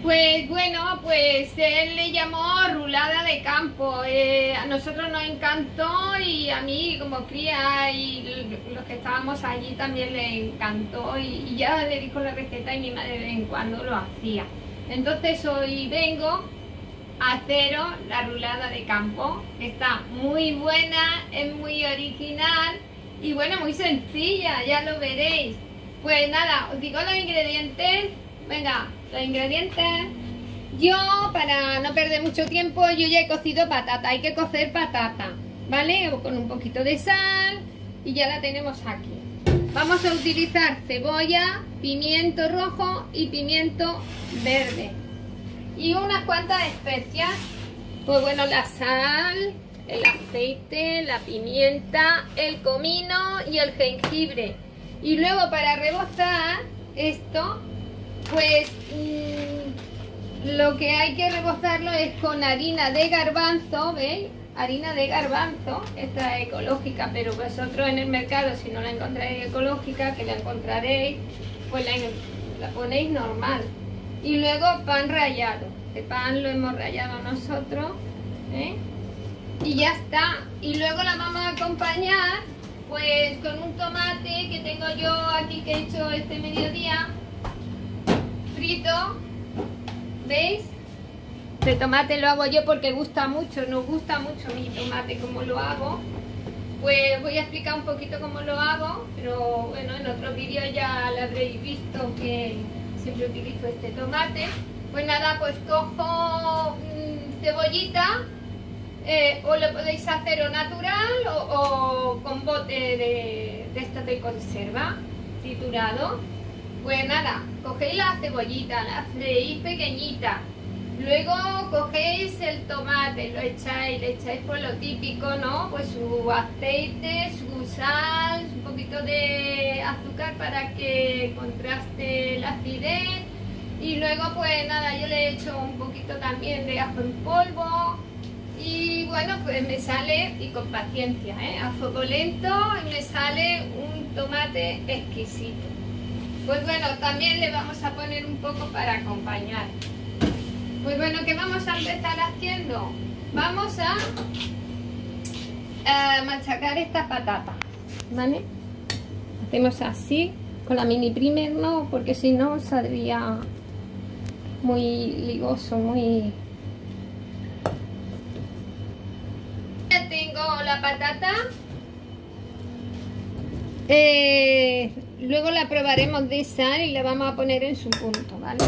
Pues bueno, pues él le llamó rulada de campo. A nosotros nos encantó y a mí como cría y los que estábamos allí también le encantó y ya le dijo la receta y mi madre de vez en cuando lo hacía. Entonces hoy vengo a haceros la rulada de campo, que está muy buena, es muy original y bueno, muy sencilla, ya lo veréis. Pues nada, os digo los ingredientes. Venga, los ingredientes. Yo, para no perder mucho tiempo, yo ya he cocido patata. Hay que cocer patata, ¿vale? Con un poquito de sal y ya la tenemos aquí. Vamos a utilizar cebolla, pimiento rojo y pimiento verde. Y unas cuantas especias. Pues bueno, la sal, el aceite, la pimienta, el comino y el jengibre. Y luego para rebozar esto, pues lo que hay que rebozarlo es con harina de garbanzo, ¿veis? Harina de garbanzo, esta es ecológica, pero vosotros en el mercado, si no la encontráis ecológica, que la encontraréis, pues la ponéis normal. Y luego pan rallado, este pan lo hemos rallado nosotros, ¿eh? Y ya está. Y luego la vamos a acompañar pues con un tomate que tengo yo aquí, que he hecho este mediodía, frito, ¿veis? De tomate lo hago yo porque gusta mucho, nos gusta mucho mi tomate como lo hago. Pues voy a explicar un poquito cómo lo hago, pero bueno, en otros vídeos ya lo habréis visto que siempre utilizo este tomate. Pues nada, pues cojo cebollita, o lo podéis hacer o natural o con bote de esto de conserva, triturado. Pues nada, cogéis la cebollita, la freís pequeñita, luego cogéis el tomate, lo echáis, le echáis por lo típico, ¿no? Pues su aceite, su sal, un poquito de azúcar para que contraste la acidez. Y luego pues nada, yo le echo un poquito también de ajo en polvo. Y bueno, pues me sale, y con paciencia, a fuego lento, me sale un tomate exquisito. Pues bueno, también le vamos a poner un poco para acompañar. Pues bueno, ¿qué vamos a empezar haciendo? Vamos a machacar esta patata, ¿vale? Hacemos así, con la mini primer no, porque si no saldría muy ligoso, muy... Ya tengo la patata. Luego la probaremos de sal y la vamos a poner en su punto, ¿vale?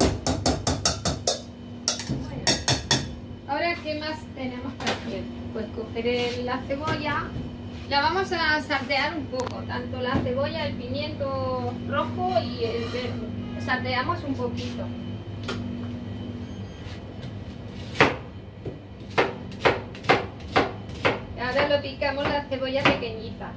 Bueno, ahora, ¿qué más tenemos que hacer? Pues coger la cebolla, la vamos a saltear un poco, tanto la cebolla, el pimiento rojo y el verde. Salteamos un poquito. Y ahora lo picamos la cebolla pequeñita.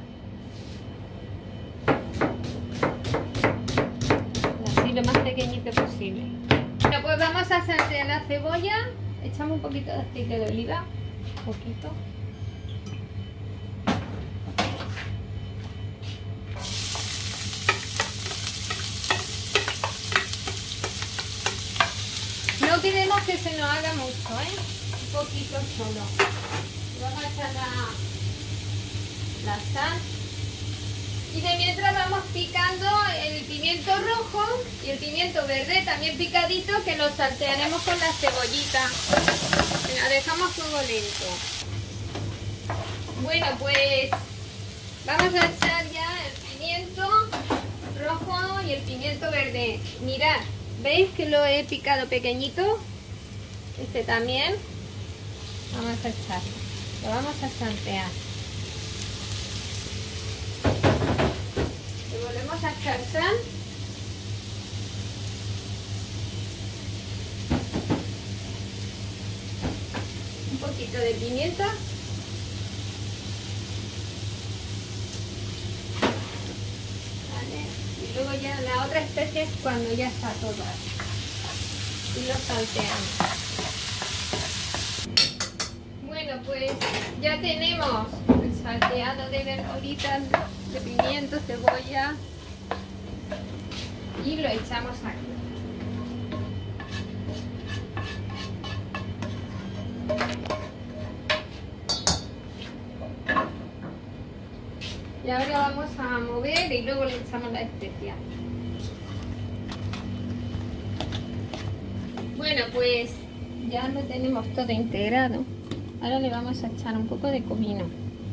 Lo más pequeñito posible. Bueno, pues vamos a saltear la cebolla. Echamos un poquito de aceite de oliva, un poquito. No queremos que se nos haga mucho, un poquito solo. Vamos a echar la sal. Y de mientras vamos picando el pimiento rojo y el pimiento verde también picadito, que los saltearemos con la cebollita. La dejamos fuego lento. Bueno, pues vamos a echar ya el pimiento rojo y el pimiento verde. Mirad, ¿veis que lo he picado pequeñito? Este también. Vamos a echarlo. Lo vamos a saltear. Volvemos a echar sal. Un poquito de pimienta. Vale. Y luego ya la otra especie es cuando ya está todo. Y lo salteamos. Bueno, pues ya tenemos el salteado de verduritas, de pimiento, cebolla, y lo echamos aquí. Y ahora vamos a mover y luego le echamos la especia. Bueno, pues ya lo tenemos todo integrado. Ahora le vamos a echar un poco de comino,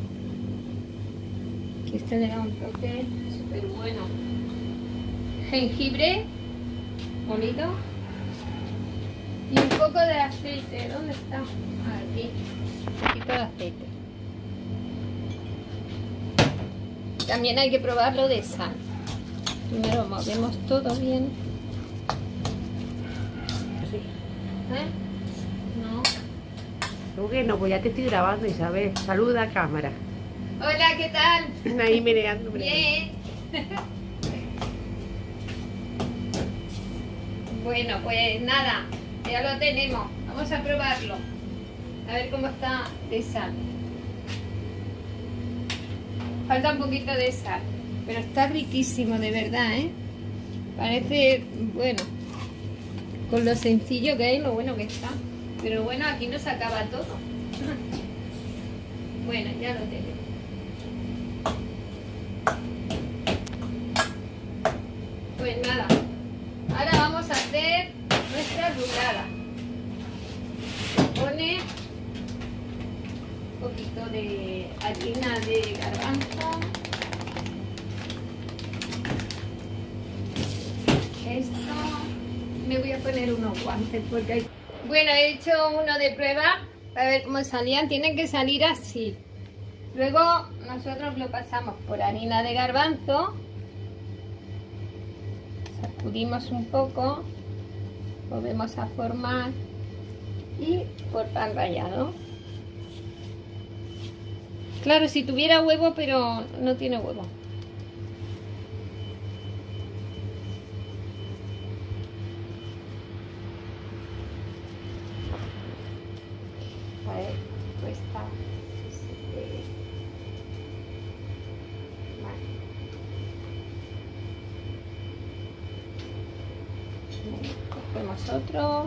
que esto le da un toque súper bueno. Jengibre molido y un poco de aceite. ¿Dónde está? Aquí, un poquito de aceite. También hay que probarlo de sal. Primero movemos todo bien. Sí. ¿Eh? No. ¿Tú qué no? Pues ya te estoy grabando, Isabel. Saluda a cámara. Hola, ¿qué tal? Ahí meneando. Bien. Bueno, pues nada, ya lo tenemos. Vamos a probarlo. A ver cómo está de sal. Falta un poquito de sal, pero está riquísimo, de verdad, ¿eh? Parece, bueno, con lo sencillo que es, lo bueno que está. Pero bueno, aquí no se acaba todo. Bueno, ya lo tenemos. Pues nada, ahora vamos a hacer nuestra rulada. Se pone un poquito de harina de garbanzo. Esto, me voy a poner unos guantes porque hay... Bueno, he hecho uno de prueba para ver cómo salían. Tienen que salir así. Luego nosotros lo pasamos por harina de garbanzo. Sacudimos un poco, volvemos a formar y por pan rallado. Claro, si tuviera huevo, pero no tiene huevo. A ver, cuesta. Cogemos otro.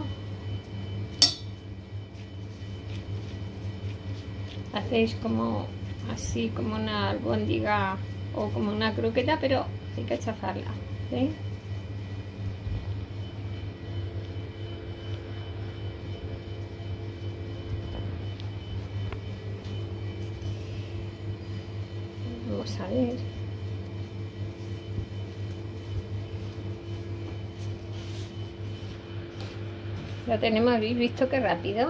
Hacéis como así, como una albóndiga o como una croqueta, pero hay que chafarla, ¿sí? Vamos a ver. Ya tenemos, ¿habéis visto qué rápido?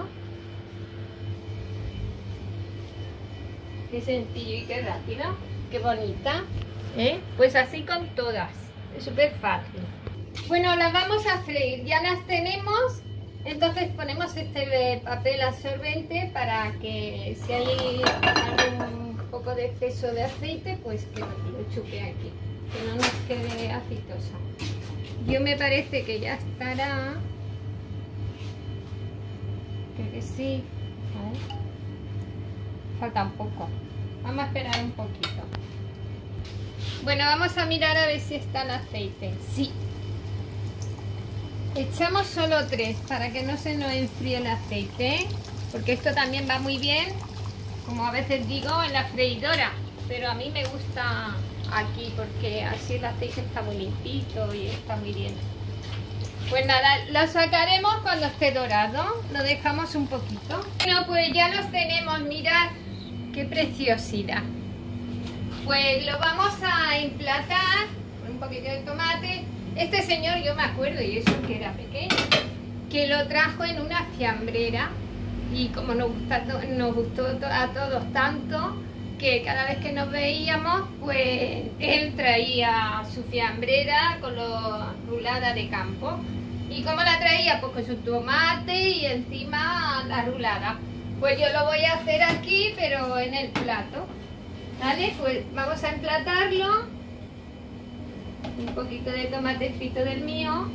Qué sencillo y qué rápido, qué bonita, ¿eh? Pues así con todas, es súper fácil. Bueno, las vamos a freír, ya las tenemos, entonces ponemos este papel absorbente para que si hay algún poco de exceso de aceite, pues que lo chupe aquí, que no nos quede aceitosa. Yo me parece que ya estará, creo que sí, a ver. Falta un poco. Vamos a esperar un poquito. Bueno, vamos a mirar a ver si está el aceite. Sí. Echamos solo 3 para que no se nos enfríe el aceite, porque esto también va muy bien, como a veces digo, en la freidora. Pero a mí me gusta aquí porque así el aceite está muy limpito y está muy bien. Pues nada, lo sacaremos cuando esté dorado. Lo dejamos un poquito. Bueno, pues ya los tenemos, mirad. ¡Qué preciosidad! Pues lo vamos a emplatar con un poquito de tomate. Este señor, yo me acuerdo, y eso que era pequeño, que lo trajo en una fiambrera. Y como nos gustó a todos tanto, que cada vez que nos veíamos, pues él traía su fiambrera con la rulada de campo. ¿Y cómo la traía? Pues con su tomate y encima la rulada. Pues yo lo voy a hacer aquí, pero en el plato. ¿Vale? Pues vamos a emplatarlo. Un poquito de tomate frito del mío.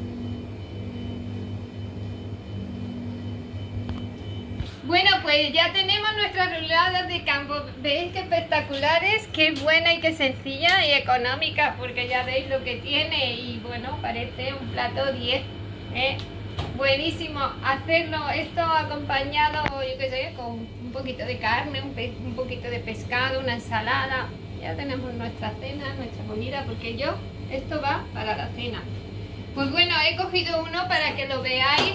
Bueno, pues ya tenemos nuestras ruladas de campo. ¿Veis qué espectaculares? Qué buena y qué sencilla y económica, porque ya veis lo que tiene y bueno, parece un plato 10, ¿eh? Buenísimo hacerlo esto acompañado, yo qué sé, con un poquito de carne, un poquito de pescado, una ensalada. Ya tenemos nuestra cena, nuestra comida, porque esto va para la cena. Pues bueno, he cogido uno para que lo veáis,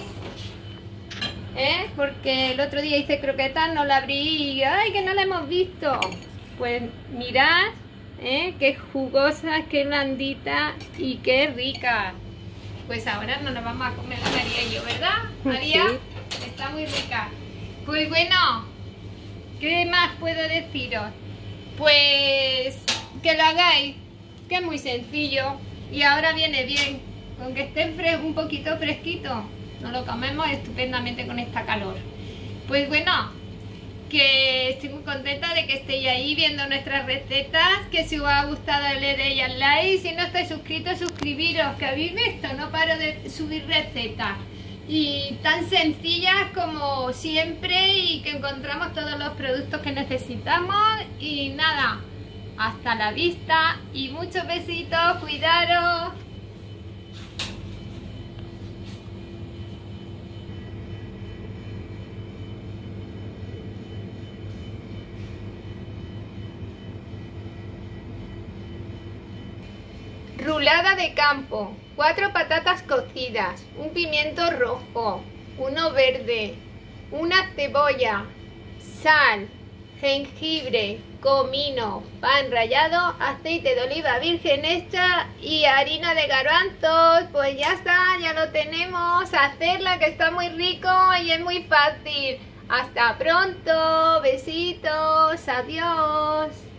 porque el otro día hice croquetas, no la abrí y ¡ay, que no la hemos visto! Pues mirad, qué jugosa, qué blandita y qué rica. Pues ahora no nos vamos a comer la María y yo, ¿verdad, María? Sí. Está muy rica. Pues bueno, ¿qué más puedo deciros? Pues que lo hagáis, que es muy sencillo y ahora viene bien. Con que esté un poquito fresquito, nos lo comemos estupendamente con esta calor. Pues bueno, que estoy muy contenta de que estéis ahí viendo nuestras recetas, que si os ha gustado le deis al like, si no estáis suscritos, suscribiros, que habéis visto, no paro de subir recetas y tan sencillas como siempre y que encontramos todos los productos que necesitamos y nada, hasta la vista y muchos besitos, cuidaros. Rulada de campo, 4 patatas cocidas, un pimiento rojo, uno verde, una cebolla, sal, jengibre, comino, pan rallado, aceite de oliva virgen extra y harina de garbanzos. Pues ya está, ya lo tenemos. Hacerla, que está muy rico y es muy fácil. Hasta pronto, besitos, adiós.